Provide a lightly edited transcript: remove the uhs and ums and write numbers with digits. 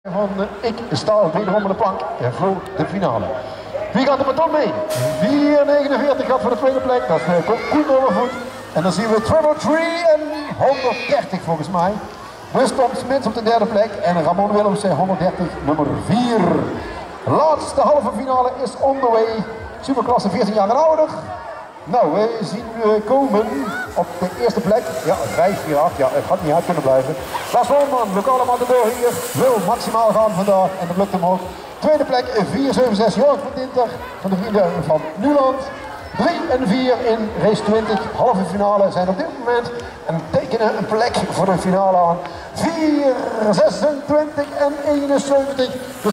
Van ik sta wederom op de plank voor de finale. Wie gaat er met dan mee? 4,49 gaat voor de tweede plek. Dat is Koen Dollevoet. En dan zien we Trevor Tree en 130 volgens mij. Dus Tom Smits op de derde plek en Ramon Willemsen 130 nummer 4. Laatste halve finale is on the way. Superklasse 14 jaar en ouder. Nou, we zien komen op de eerste plek. Ja, 5-4-8. Ja, het had niet uit kunnen blijven. Lars Wolman, lokale matador hier, wil maximaal gaan vandaag en dat lukt hem ook. Tweede plek 4-7-6, Joris van Dinter van de vrienden van Nuland. 3 en 4 in race 20, halve finale, zijn op dit moment en tekenen een plek voor de finale aan. 4, 26 en 71.